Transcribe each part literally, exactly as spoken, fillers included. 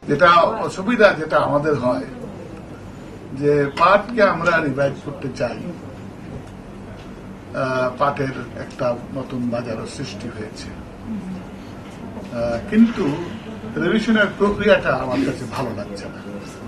যেটা অসুবিধা যেটা আমাদের হয় যে পাটকে আমরা রিভাইভ করতে চাই, পাটের একটা নতুন বাজারের সৃষ্টি হয়েছে, কিন্তু রিভিশনের প্রক্রিয়াটা আমার কাছে ভালো লাগছে না।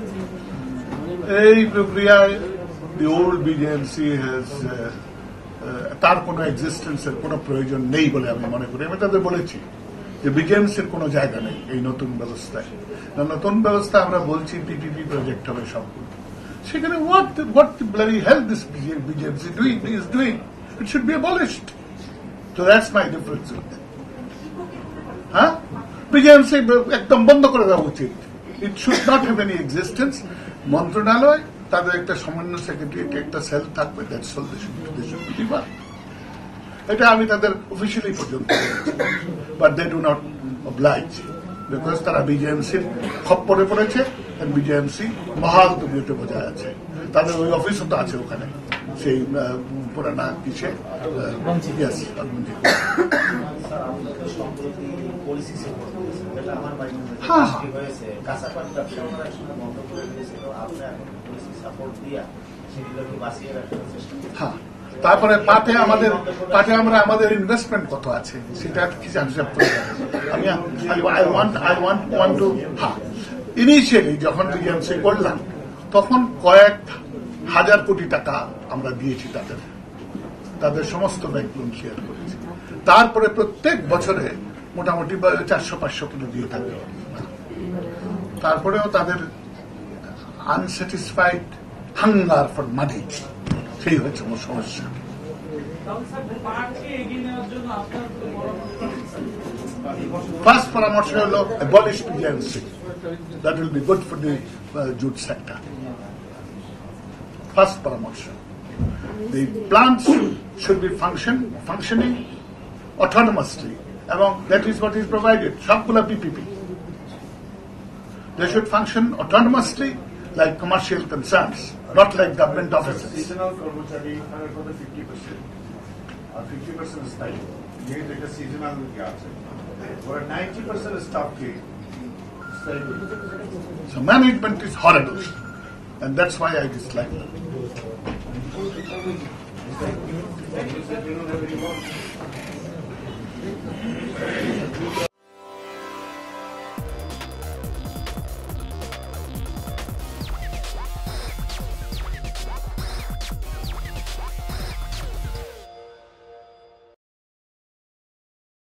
এই প্রক্রিয়ায় দি ওল্ড বিজেএমসি হ্যাজ তার কোনো এক্সিস্টেন্সের কোনো প্রয়োজন নেই বলে আমি মনে করি। আমি তাদের বলেছি যে বিজেএমসির কোনো জায়গা নেই এই নতুন ব্যবস্থায়। নতুন ব্যবস্থা আমরা বলছি পিপিপি প্রজেক্ট হবে সবগুলো, সেখানে what what bloody hell this BJMC doing is doing, it should be abolished. So that's my difference. হ্যাঁ, বিজেএমসি একদম বন্ধ করে দেওয়া উচিত। It should not have any existence. মন্ত্রণালয় তাদের একটা সমন্বয় সেক্রেটারিয়েট একটা সেল থাকবে, that's all they should they should be. এটা আমি তাদের অফিসিয়ালি পর্যন্ত, but they do not oblige, because তারা বিজেএমসির খপ্পরে পড়েছে। বিজেএমসি মহাল দুর্নীতি বোঝায় আছে, তাদের ওই অফিসও তো আছে ওখানে, সেই পুরানা কিসে। হ্যাঁ, হ্যাঁ, তারপরে পাটে আমাদের পাটে আমরা আমাদের ইনভেস্টমেন্ট কত আছে সেটা হিসাব হিসাব করে আমি I want I want want to হ্যাঁ ইনিশিয়ালি যখন বিজেএমসি করলাম তখন কয়েক হাজার কোটি টাকা আমরা দিয়েছি তাদের তাদের সমস্ত ব্যাংক লোন ক্লিয়ার করেছি। তারপরে প্রত্যেক বছরে মোটামুটি চারশো পাঁচশো কোটি দিয়ে থাকবে। তারপরেও তাদের আনস্যাটিসফাইড হাঙ্গার ফর মানি, সেই হচ্ছে আমার সমস্যা। ফার্স্ট পরামর্শ হল abolish BJMC, that will be good for the jute sector. First পরামর্শ। The plants should be function functioning autonomously, এবং that is what is provided. সবগুলো PPP, they should function autonomously like commercial concerns, not like government offices. Seasonal कर्मचारी fifty percent or fifty percent style. ये देखा seasonal क्या है? और ninety percent staff के style. So management is horrible, and that's why I dislike them.